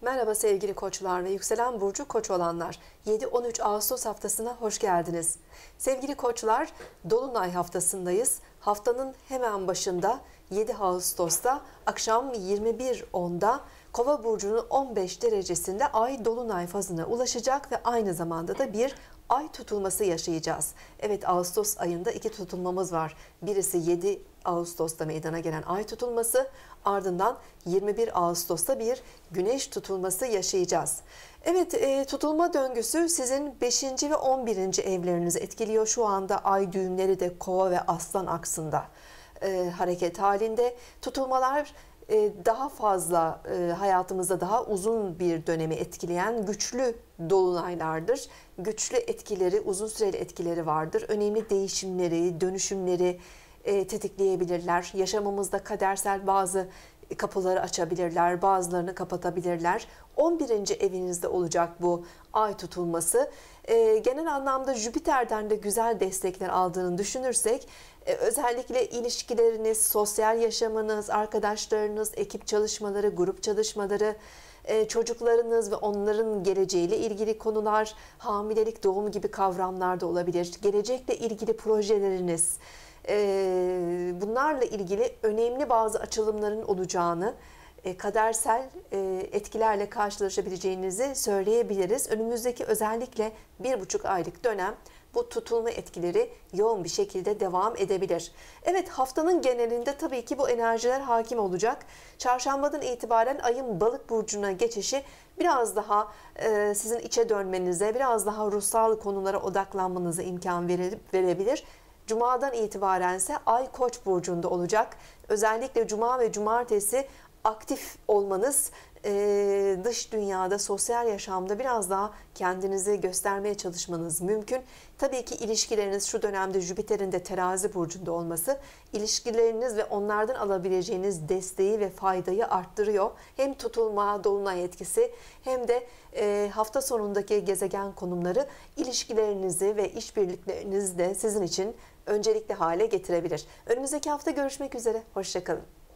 Merhaba sevgili koçlar ve yükselen burcu koç olanlar. 7-13 Ağustos haftasına hoş geldiniz. Sevgili koçlar, Dolunay haftasındayız. Haftanın hemen başında 7 Ağustos'ta akşam 21.10'da Kova burcunun 15 derecesinde Ay Dolunay fazına ulaşacak ve aynı zamanda da bir ay tutulması yaşayacağız. Evet, Ağustos ayında iki tutulmamız var. Birisi 7 Ağustos'ta meydana gelen ay tutulması, ardından 21 Ağustos'ta bir güneş tutulması yaşayacağız. Evet, tutulma döngüsü sizin 5. ve 11. evlerinizi etkiliyor. Şu anda ay düğümleri de Kova ve Aslan aksında hareket halinde. Tutulmalar daha fazla hayatımızda daha uzun bir dönemi etkileyen güçlü dolunaylardır. Güçlü etkileri, uzun süreli etkileri vardır. Önemli değişimleri, dönüşümleri tetikleyebilirler. Yaşamımızda kadersel bazı kapıları açabilirler, bazılarını kapatabilirler. 11. evinizde olacak bu ay tutulması. Genel anlamda Jüpiter'den de güzel destekler aldığını düşünürsek, özellikle ilişkileriniz, sosyal yaşamınız, arkadaşlarınız, ekip çalışmaları, grup çalışmaları, çocuklarınız ve onların geleceğiyle ilgili konular, hamilelik, doğum gibi kavramlar da olabilir. Gelecekle ilgili projeleriniz, bunlarla ilgili önemli bazı açılımların olacağını, kadersel etkilerle karşılaşabileceğinizi söyleyebiliriz. Önümüzdeki özellikle 1,5 aylık dönem bu tutulma etkileri yoğun bir şekilde devam edebilir. Evet, haftanın genelinde tabii ki bu enerjiler hakim olacak. Çarşambadan itibaren ayın balık burcuna geçişi biraz daha sizin içe dönmenize, biraz daha ruhsal konulara odaklanmanıza imkan verebilir. Cuma'dan itibaren ise ay Koç burcunda olacak. Özellikle Cuma ve Cumartesi aktif olmanız, dış dünyada, sosyal yaşamda biraz daha kendinizi göstermeye çalışmanız mümkün. Tabii ki ilişkileriniz şu dönemde Jüpiter'in de Terazi burcunda olması, ilişkileriniz ve onlardan alabileceğiniz desteği ve faydayı arttırıyor. Hem tutulma, dolunay etkisi hem de hafta sonundaki gezegen konumları ilişkilerinizi ve işbirliklerinizi de sizin için öncelikli hale getirebilir. Önümüzdeki hafta görüşmek üzere. Hoşça kalın.